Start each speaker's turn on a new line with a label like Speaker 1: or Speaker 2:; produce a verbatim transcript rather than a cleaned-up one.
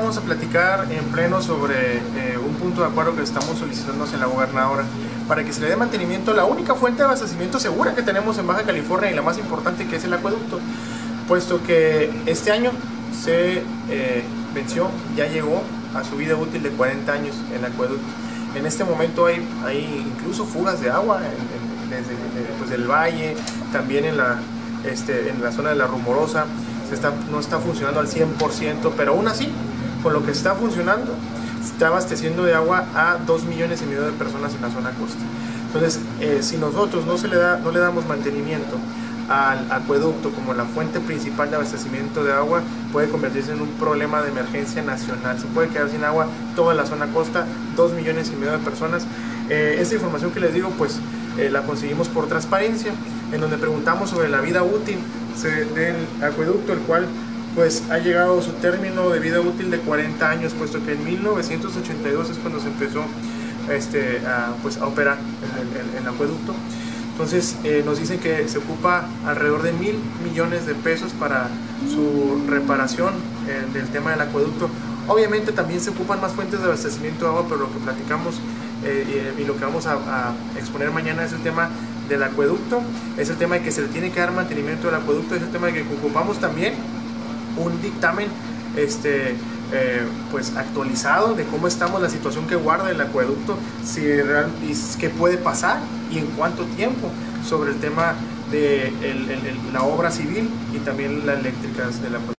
Speaker 1: vamos a platicar en pleno sobre eh, un punto de acuerdo que estamos solicitando hacia la gobernadora para que se le dé mantenimiento a la única fuente de abastecimiento segura que tenemos en Baja California y la más importante, que es el acueducto, puesto que este año se eh, venció, ya llegó a su vida útil de cuarenta años el acueducto. En este momento hay, hay incluso fugas de agua en, en, desde pues, del valle, también en la, este, en la zona de la Rumorosa. Se está, no está funcionando al cien por ciento, pero aún así, con lo que está funcionando, está abasteciendo de agua a dos millones y medio de personas en la zona costa. Entonces, eh, si nosotros no, se le da, no le damos mantenimiento al acueducto como la fuente principal de abastecimiento de agua, puede convertirse en un problema de emergencia nacional. Se puede quedar sin agua toda la zona costa, dos millones y medio de personas. Eh, esta información que les digo, pues eh, la conseguimos por transparencia, en donde preguntamos sobre la vida útil del acueducto, el cual pues ha llegado a su término de vida útil de cuarenta años, puesto que en mil novecientos ochenta y dos es cuando se empezó este, a, pues, a operar el, el, el acueducto. Entonces eh, nos dicen que se ocupa alrededor de mil millones de pesos para su reparación eh, del tema del acueducto. Obviamente también se ocupan más fuentes de abastecimiento de agua, pero lo que platicamos eh, y, y lo que vamos a, a exponer mañana es el tema del acueducto, es el tema de que se le tiene que dar mantenimiento del acueducto, es el tema de que ocupamos también un dictamen este, eh, pues actualizado de cómo estamos, la situación que guarda el acueducto, si real, y qué puede pasar y en cuánto tiempo, sobre el tema de el, el, el, la obra civil y también las eléctricas del acueducto.